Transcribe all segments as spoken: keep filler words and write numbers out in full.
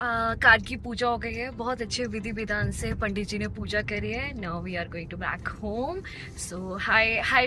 Card की पूजा हो गई है, बहुत अच्छे विधि विधान से पंडित जी ने पूजा करी है। Now we are going to back home. So hi hi.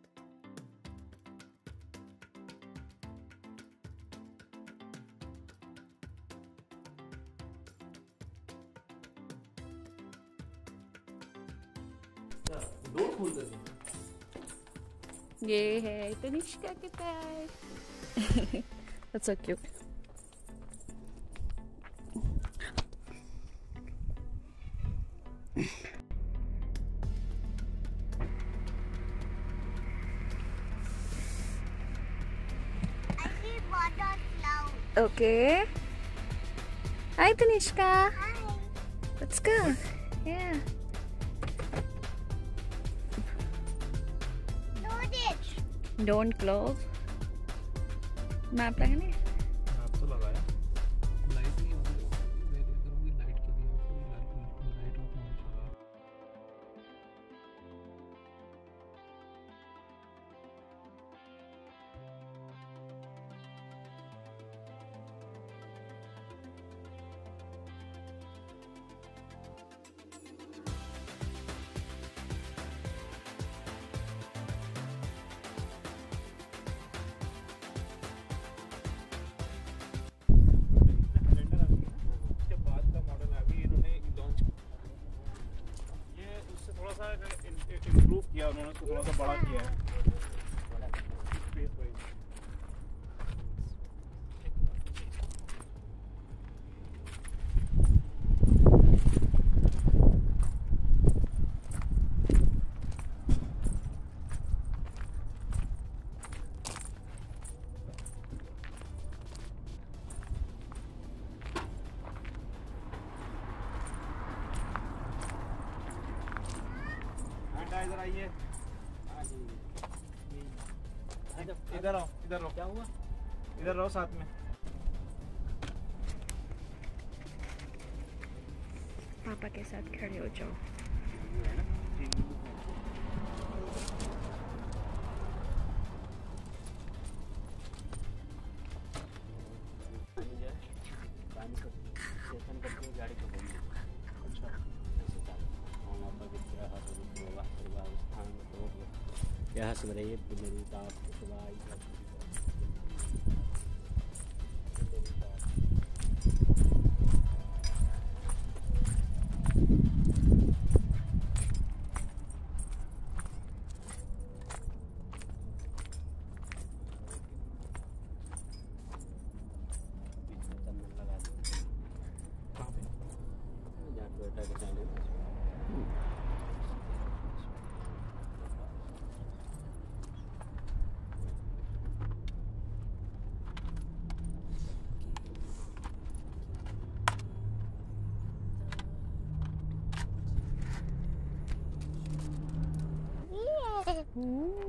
ये है तनिष्का के पैर। That's so cute. Okay. Hi, Tanishka. Hi. Let's go. Yeah. Don't close. Map लगाने? Map तो लगाया. Light नहीं होगी. मेरे इधर भी light क्यों नहीं होगी? Light off होनी चाहिए. इम्प्रूव किया उन्होंने, तो थोड़ा सा बड़ा किया है। इधर आइए, इधर आओ, इधर रहो। क्या हुआ? इधर रहो साथ में। पापा के साथ खड़े हो जाओ। यह सब रही पुनरुता Hmm.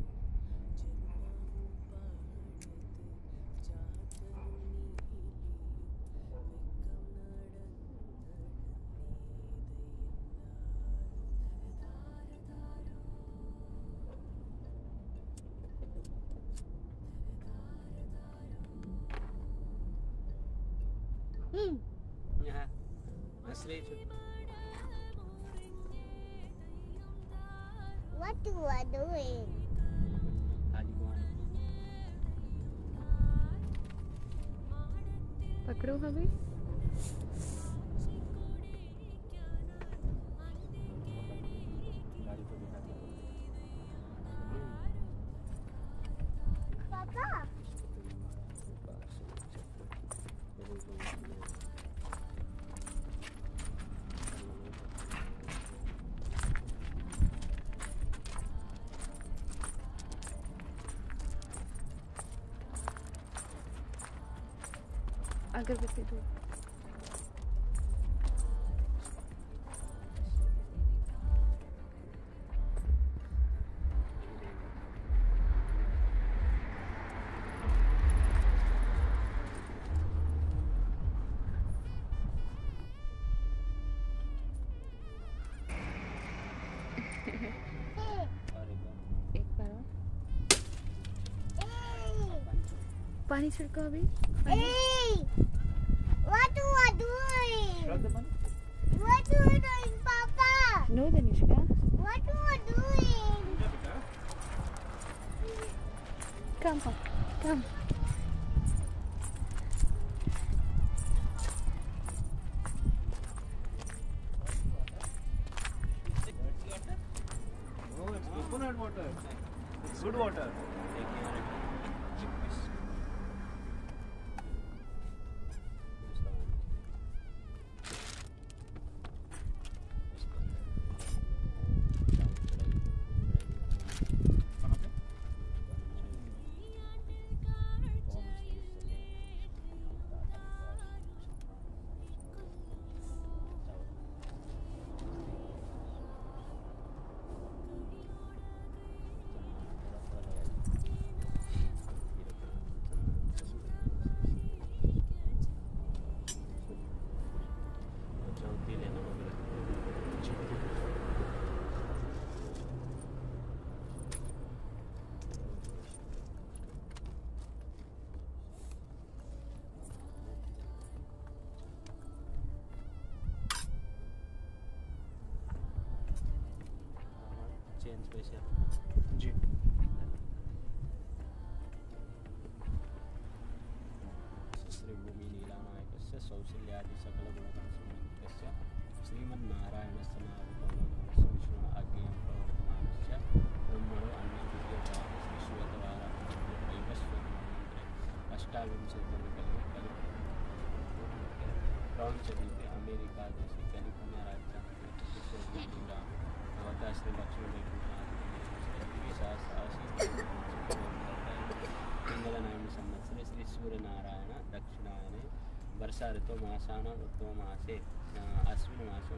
Yeah, asli itu. What you are doing? पकड़ो हमें। Papa. अगरबत्ती दो। एक बार पानी छिड़को अभी। Hey, what you are come, come, come. No, it's coconut water. It's good water. चेन स्पेशल जी श्री भूमि नीलानायकस्य सौशल्यादि सकल गुणगणसम्पन्नस्य श्रीमन्नारायणस्य नामकरणस्य विष्णु आज्ञेयं प्रवर्तमानस्य ब्रह्मणो अन्यविद्योतः श्री श्वेतवाराहस्वतमन्त्रे अष्टाविंशतितमे कल्पे प्रपञ्चद्वीपे अमेरिकादेशे कैलिफोर्निया राज्यं नवता श्री लक्ष्मी पिंगलनाम संवत्सरे श्री सूर्यनारायण दक्षिणायने वर्षा ऋतु मासानां उत्तम मासे अश्विन मासों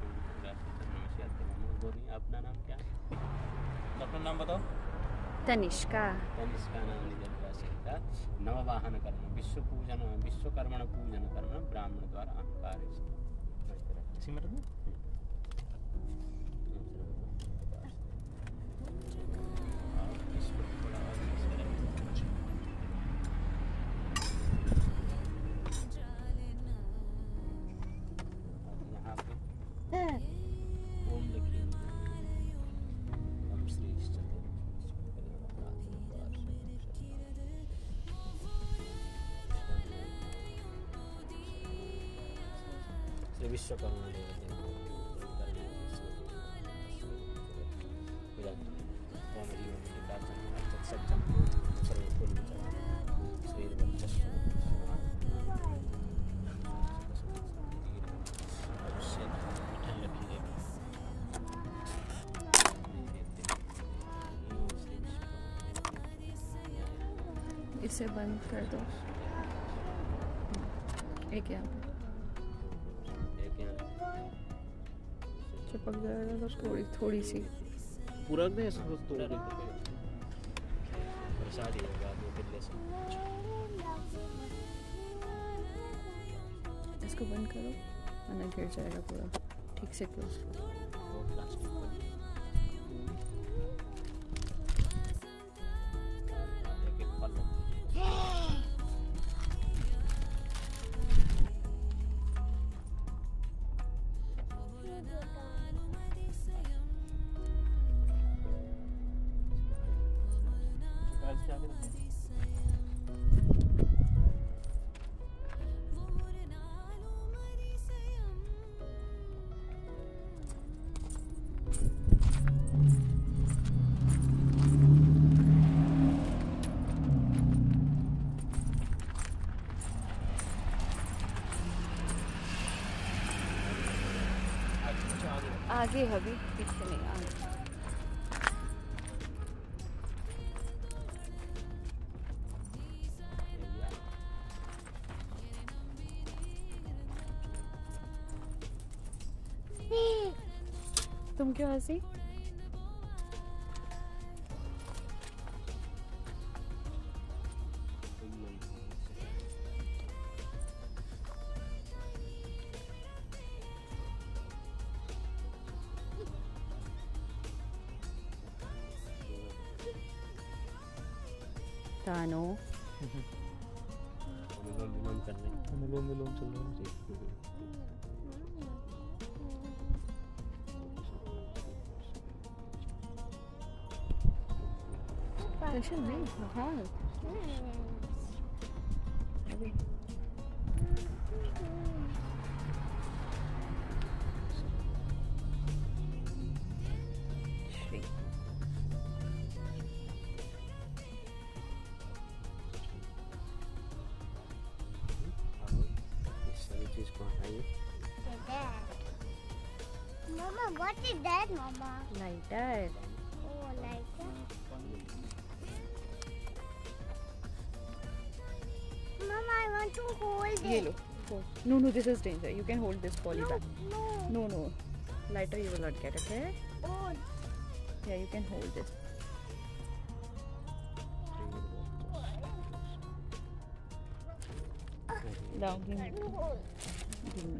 गोरी अपना नाम क्या है? अपना नाम बताओ। तनिष्का। तनिष्का नाम निजता नववाहन कर्म विश्व पूजन विश्वकर्मण पूजन कर्म ब्राह्मण द्वारा अहंकार विश्वकर्मा इसे बंद कर दो। एक यहाँ पे चिपक जाएगा तो थोड़ी थोड़ी सी पूरा में ऐसा तोड़ देते हैं प्रसाद ही होगा दो बिल्ले से। इसको बंद करो वरना गिर जाएगा पूरा। ठीक से क्लोज करो। आगे अभी पीछे नहीं आगे। तुम क्यों हंसी? तानो अनुलोम विलोम कर रहे हैं। अनुलोम विलोम चल रहा है। टेंशन नहीं। हाँ अभी श्री इस सारी चीज को हटाइए। Mama, what is that, Mama? Lighter. Oh, like that. Mama, I want to hold ये it. लो। No, no, this is danger. You can hold this poly No, bag. no. No, no. Lighter you will not get, okay? Oh, Yeah, you can hold this. Down, give me. no. Give me.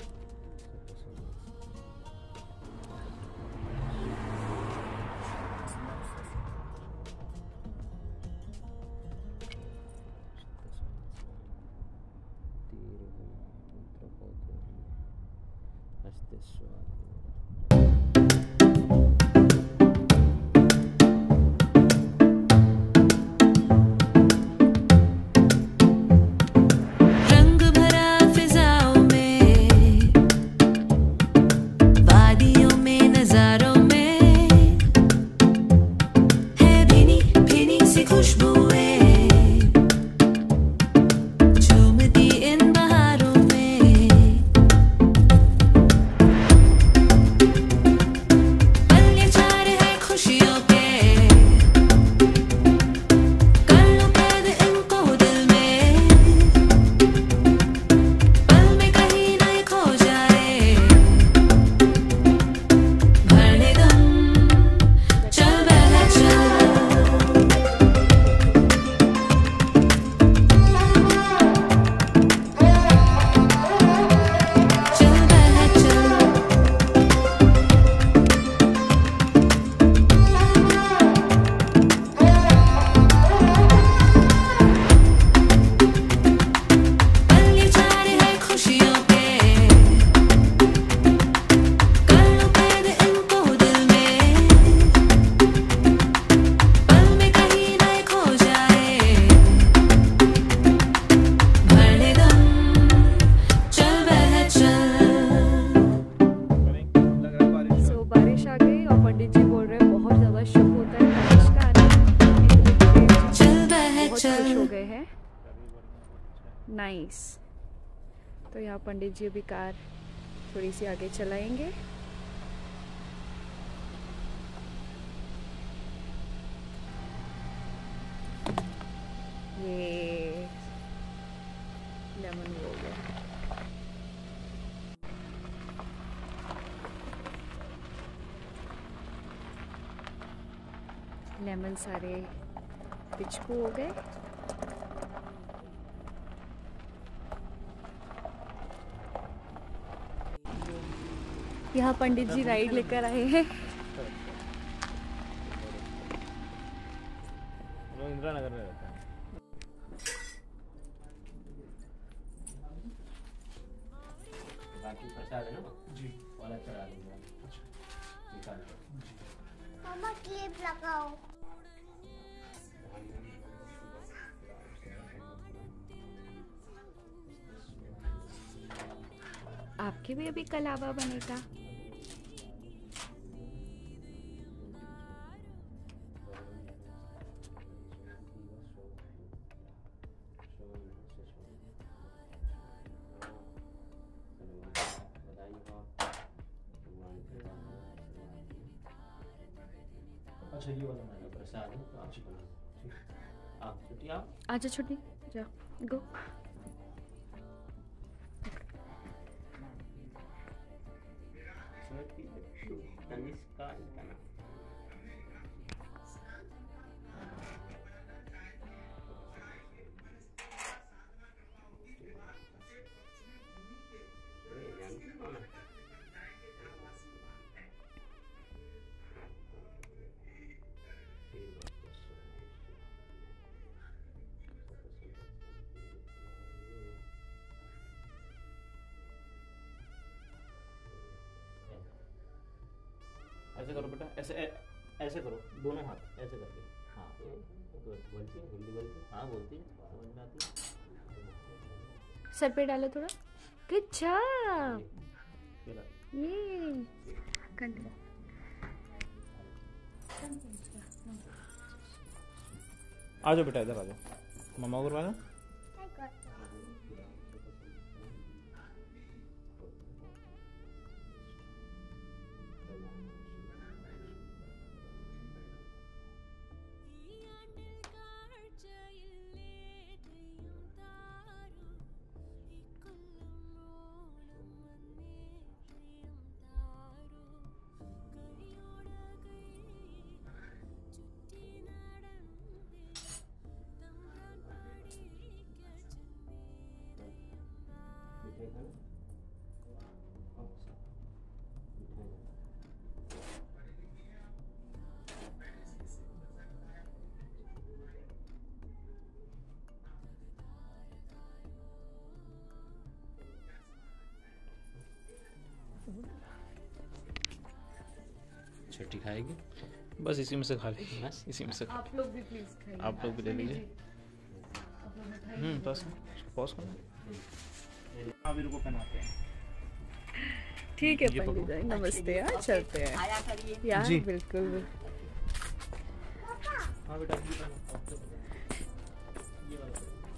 रंग भरा फिजाओं में, वादियों में, नजारों में है भीनी भीनी सी खुशबुएं, झूमती इन बहारों में। पल ये चार है खुशियों के, कर लो कैद इनको दिल में, पल में कहीं ना ये खो जाए। भर ले दम, चल बहला चल, चल बहला चल। पल ये चार है खुशियों के, कर लो कैद इनको दिल में, पल में कहीं ना ये खो जाए। भर ले दम, चल बह चल। लग रहा है बारिश So बारिश आ गई और पंडित जी बोल रहे हैं बहुत ज्यादा शुभ होता है बारिश का आना। इसलिए चल बह बहुत खुश चल। हो गए हैं। नाइस। तो यहाँ पंडित जी अभी कार थोड़ी सी आगे चलाएंगे। ये लेमन हो गया। लेमन सारे पिचकू हो गए। यहाँ पंडित जी राइड लेकर आए हैं। लोग इंदिरा नगर में रहते हैं। बाकी प्रसाद है ना जी। वाला चढ़ा दूंगा। निकाल लो। Mama, clip लगाओ. आपके भी अभी कलावा बनेगा। अच्छा ये वाला मैंने प्रसाद है तो आप बना लो। आप छुट्टी आओ। आजा छुट्टी जाओ गो। तनिष्का इनका नाम। ये जानते हो ना? ऐसे करो बेटा, ऐसे ऐ- ऐसे करो दोनों हाथ ऐसे करके। हाँ बोलती है हिंदी बोलती है हाँ बोलती है समझ में आती है सर पे डालो थोड़ा गुड जॉब ये ला। ये कंटिन्यू आ जाओ बेटा इधर आ जाओ मम्मा को करवाना I got मिठाई खाना मिठाई छुट्टी खाएगी बस इसी में से खा ली बस इसी में से खा आप लोग भी प्लीज खाइए आप लोग भी ले लीजिए हम्म बस पॉज करना अभी रुको पहनाते हैं ठीक है ये पंडित पकड़ो। जी नमस्ते यार चलते हैं यार जी। बिल्कुल हाँ बेटा ये पहनो ये वाला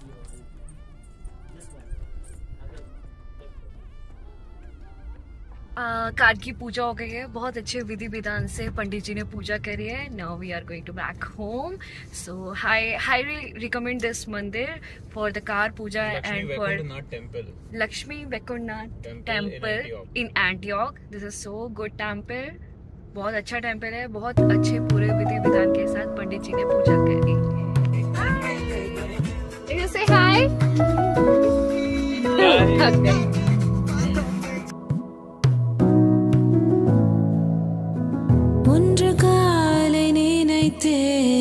आ, कार्ड की पूजा हो गई है बहुत अच्छे विधि विधान से पंडित जी ने पूजा करी है now we are going to back home so high highly recommend this mandir for the car puja and for temple Lakshmi Vaikunthanath Temple in temple Antioch. In Antioch this is so good temple बहुत अच्छा टेम्पल है बहुत अच्छे पूरे विधि विधान के साथ पंडित जी ने पूजा करी से हाय ஒன்று காலை நினைத்தே